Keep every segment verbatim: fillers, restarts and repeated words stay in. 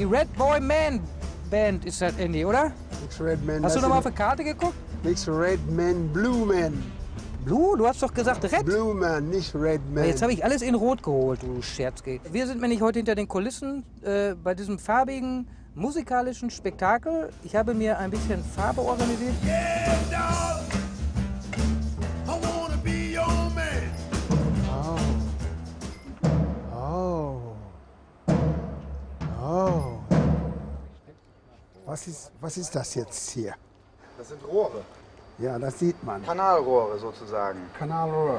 Die Red Boy Man Band ist das, Andy, oder? Nix Red Man. Hast du noch mal auf die Karte geguckt? Nix Red Man, Blue Man. Blue? Du hast doch gesagt Red. Blue Man, nicht Red Man. Jetzt habe ich alles in Rot geholt, du Scherzgeh. Wir sind nämlich heute hinter den Kulissen äh, bei diesem farbigen musikalischen Spektakel. Ich habe mir ein bisschen Farbe organisiert. Yeah, dog. I wanna be your man. Oh. Oh. Oh. Was ist, was ist das jetzt hier? Das sind Rohre. Ja, das sieht man. Kanalrohre sozusagen. Kanalrohr.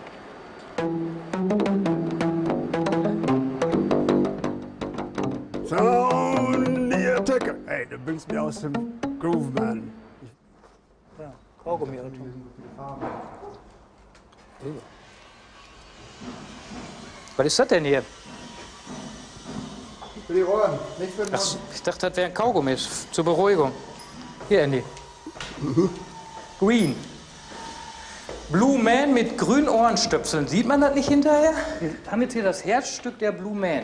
So, die Attacke. Ey, du bringst mich aus dem Groove, Mann. Ja, Kaugummi. Was ist das denn hier? Für die Rohren. Nichts mit Ach, ich dachte, das wären Kaugummis zur Beruhigung. Hier, Andy. Green. Blue Man mit grünen Ohrenstöpseln. Sieht man das nicht hinterher? Wir haben jetzt hier das Herzstück der Blue Man.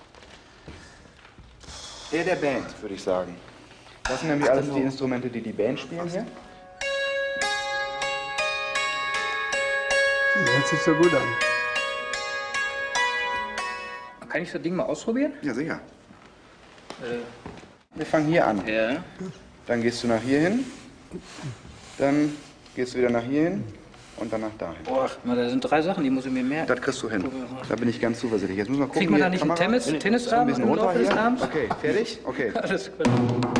Der der Band, würde ich sagen. Das sind nämlich Ach, alles genau. die Instrumente, die die Band spielen hier. Hört sich so gut an. Kann ich das Ding mal ausprobieren? Ja, sicher. Äh, Wir fangen hier an. ja. Dann gehst du nach hier hin. Dann gehst du wieder nach hier hin. Und dann nach dahin. Boah, da sind drei Sachen, die muss ich mir merken. Das kriegst du hin. Da bin ich ganz zuversichtlich. Jetzt müssen wir gucken. Kriegt man da hier, nicht einen Kamera. Tennis, So ein Tennisabend bisschen im runter Laufe des hier. Abends? Okay, fertig? Okay. Alles klar.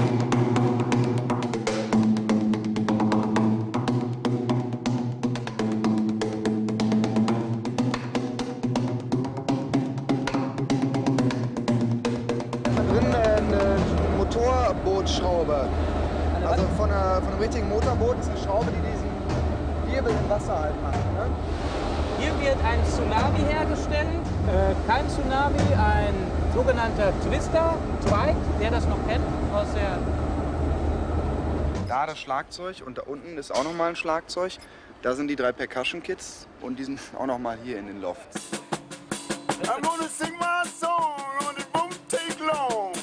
Drin eine Motorbootschraube. Also von, einer, von einem richtigen Motorboot ist eine Schraube, die diesen Wirbel im Wasser halt macht. Ne? Hier wird ein Tsunami hergestellt. Äh, kein Tsunami, ein sogenannter Twister, Twike, wer das noch kennt aus der... Da das Schlagzeug und da unten ist auch nochmal ein Schlagzeug. Da sind die drei Percussion-Kits und die sind auch nochmal hier in den Lofts. I'm gonna sing my song and it won't take long.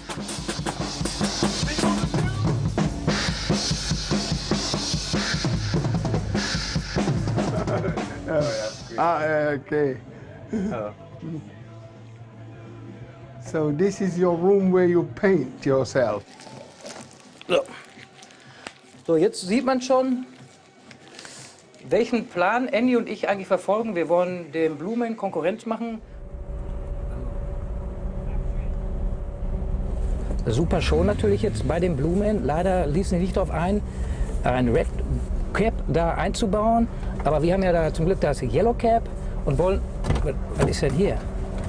Ah, uh, okay. So this is your room where you paint yourself. So. So, jetzt sieht man schon, welchen Plan Andy und ich eigentlich verfolgen. Wir wollen dem Blue Man Konkurrenz machen. Super Show natürlich jetzt bei dem Blue Man. Leider ließen sie nicht darauf ein, ein Red Cap da einzubauen. Aber wir haben ja da zum Glück das Yellow Cap und wollen... Was ist denn hier?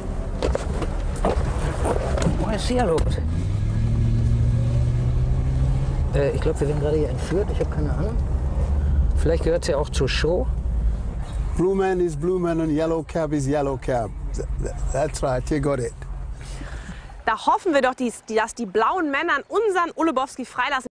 Was ist hier los? Äh, ich glaube, wir werden gerade hier entführt. Ich habe keine Ahnung. Vielleicht gehört es ja auch zur Show. Blue Man is Blue Man and Yellow Cab is Yellow Cab. That's right, you got it. Da hoffen wir doch, dass die blauen Männer unseren Ulebowski freilassen.